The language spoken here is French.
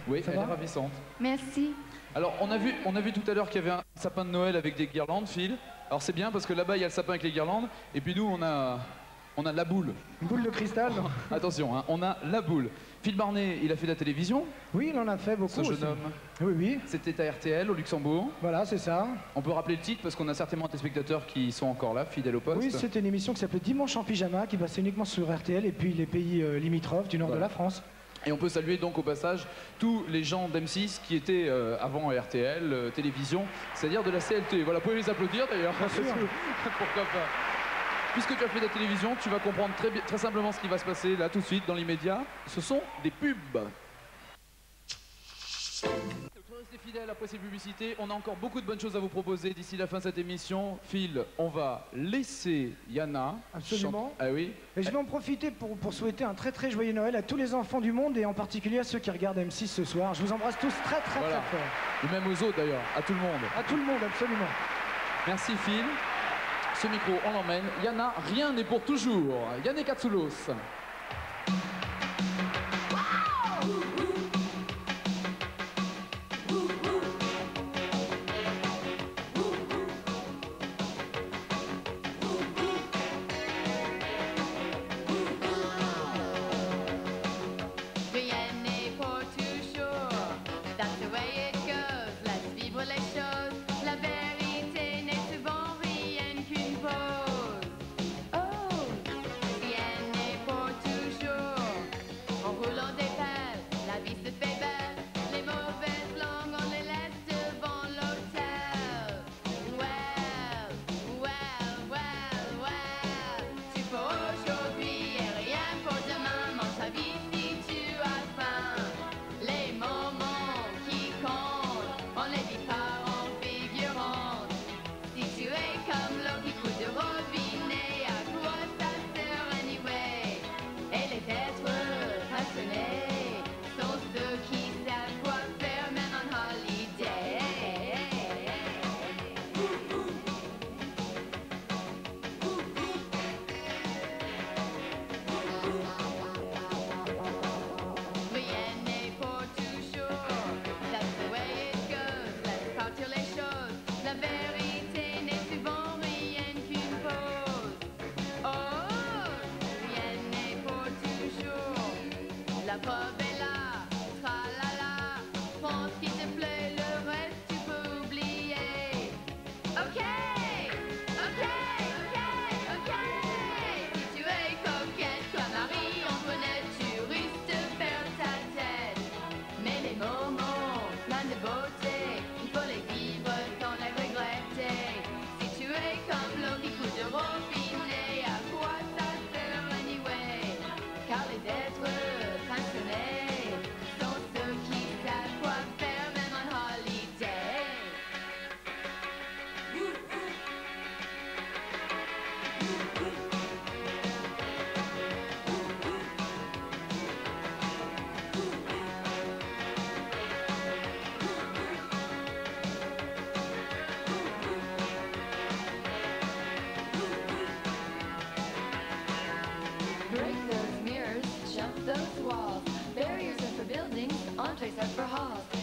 Oui, elle est ravissante. Merci. Alors, on a vu tout à l'heure qu'il y avait un sapin de Noël avec des guirlandes, Phil. Alors c'est bien parce que là-bas, il y a le sapin avec les guirlandes. Et puis nous, on a la boule. Une boule de cristal. Attention, hein, on a la boule. Phil Barnet, il a fait de la télévision. Oui, il en a fait beaucoup. Ce jeune aussi. homme. Oui, oui. C'était à RTL, au Luxembourg. Voilà, c'est ça. On peut rappeler le titre parce qu'on a certainement des spectateurs qui sont encore là, fidèles au poste. Oui, c'était une émission qui s'appelait Dimanche en pyjama, qui passait uniquement sur RTL et puis les pays limitrophes du nord de la France. Et on peut saluer donc au passage tous les gens d'M6 qui étaient avant RTL, télévision, c'est-à-dire de la CLT. Voilà, vous pouvez les applaudir d'ailleurs. Pourquoi pas. Puisque tu as fait de la télévision, tu vas comprendre très simplement ce qui va se passer là tout de suite, dans l'immédiat. Ce sont des pubs. Restez fidèles après ces publicités. On a encore beaucoup de bonnes choses à vous proposer d'ici la fin de cette émission. Phil, on va laisser Yana. Absolument. Ah oui. Et je vais en profiter pour souhaiter un très très joyeux Noël à tous les enfants du monde et en particulier à ceux qui regardent M6 ce soir. Je vous embrasse tous très très Voilà. très fort. Et même aux autres d'ailleurs, à tout le monde. À tout le monde, absolument. Merci Phil. Ce micro, on l'emmène. Yana, rien n'est pour toujours. Yannick Katsoulos. Break those mirrors, jump those walls. Barriers are for buildings, entrees are for halls.